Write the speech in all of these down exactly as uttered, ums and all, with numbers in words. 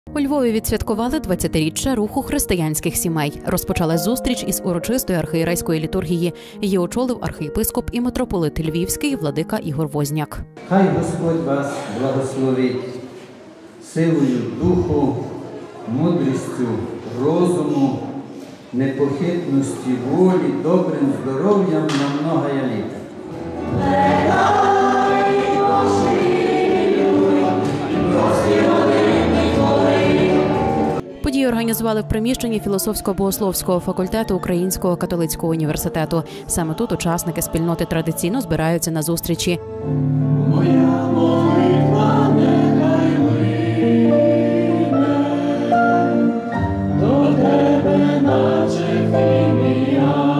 У Львові відсвяткували двадцятиріччя руху християнських сімей. Розпочалась зустріч із урочистої архієрейської літургії. Її очолив архієпископ і митрополит Львівський владика Ігор Возняк. Хай Господь вас благословить силою духу, мудрістю, розуму, непохитності волі, добрим здоров'ям на многая літа. Події організували в приміщенні філософсько-богословського факультету Українського католицького університету. Саме тут учасники спільноти традиційно збираються на зустрічі. Моя молитва нехай лине до тебе, наче хвиля.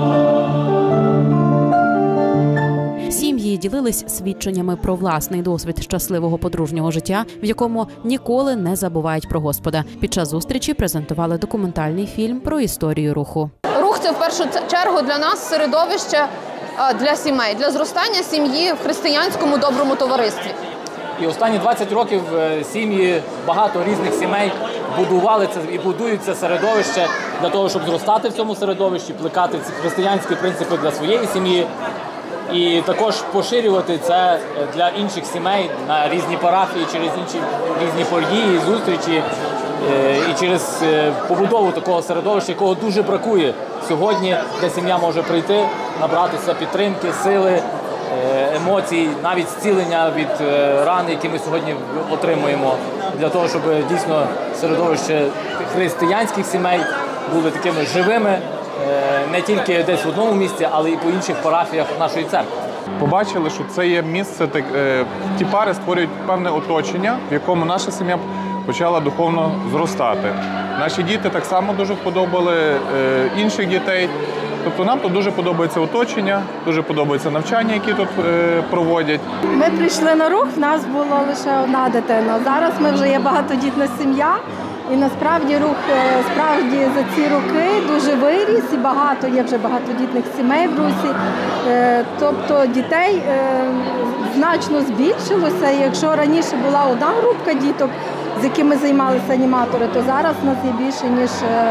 Сім'ї ділились свідченнями про власний досвід щасливого подружнього життя, в якому ніколи не забувають про Господа. Під час зустрічі презентували документальний фільм про історію руху. Рух – це в першу чергу для нас середовище для сімей, для зростання сім'ї в християнському доброму товаристві. І останні двадцять років сім'ї, багато різних сімей будували це і будують це середовище для того, щоб зростати в цьому середовищі, плекати ці християнські принципи для своєї сім'ї. І також поширювати це для інших сімей на різні парафії, через інші різні події, зустрічі і через побудову такого середовища, якого дуже бракує сьогодні, де сім'я може прийти, набратися підтримки, сили, емоцій, навіть зцілення від ран, які ми сьогодні отримуємо, для того, щоб дійсно середовище християнських сімей були такими живими, не тільки десь в одному місці, але і по інших парафіях нашої церкви. Побачили, що це є місце, ті пари створюють певне оточення, в якому наша сім'я почала духовно зростати. Наші діти так само дуже вподобали інших дітей. Тобто нам тут дуже подобається оточення, дуже подобається навчання, які тут проводять. Ми прийшли на рух, в нас була лише одна дитина. Зараз ми вже є багатодітна сім'я. І насправді рух справді за ці роки дуже виріс і багато, є вже багатодітних сімей в Русі. Тобто дітей значно збільшилося. І якщо раніше була одна групка діток, з якими займалися аніматори, то зараз у нас є більше, ніж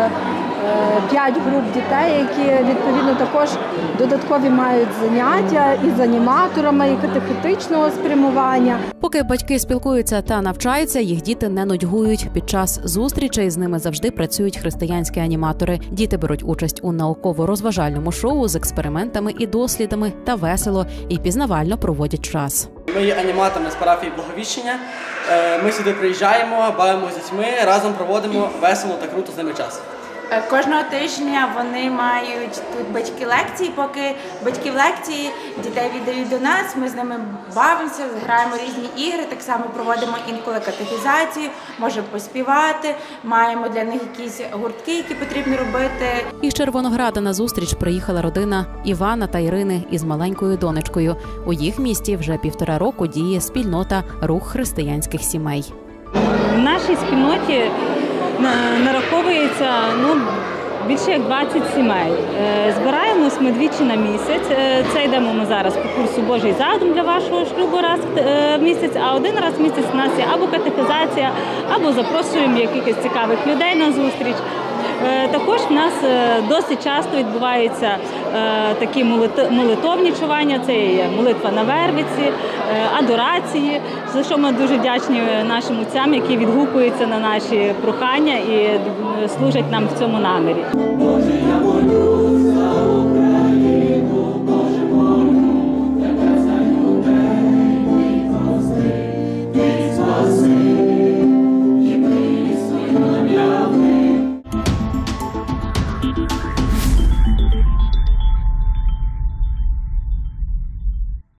п'ять груп дітей, які відповідно також додаткові мають заняття і з аніматорами, і катехетичного спрямування. Поки батьки спілкуються та навчаються, їх діти не нудьгують. Під час зустрічей з ними завжди працюють християнські аніматори. Діти беруть участь у науково-розважальному шоу з експериментами і дослідами та весело і пізнавально проводять час. Ми є аніматорами з парафії Благовіщення. Ми сюди приїжджаємо, бавимося з дітьми, разом проводимо весело та круто з ними час. Кожного тижня вони мають тут батьки лекції, поки батьки лекції дітей віддають до нас, ми з ними бавимося, граємо різні ігри, так само проводимо інколи катехізацію, можемо поспівати, маємо для них якісь гуртки, які потрібно робити. Із Червонограда на зустріч приїхала родина Івана та Ірини із маленькою донечкою. У їх місті вже півтора року діє спільнота «Рух християнських сімей». В нашій спільноті нараховується ну, більше як двадцять сімей. Збираємось ми двічі на місяць. Це йдемо ми зараз по курсу «Божий задум» для вашого шлюбу раз в місяць, а один раз в місяць у нас є або катехизація, або запрошуємо якихось цікавих людей на зустріч. Також в нас досить часто відбуваються такі молитовні чування, це є молитва на Вервиці, адорації, за що ми дуже вдячні нашим отцям, які відгукуються на наші прохання і служать нам в цьому намірі.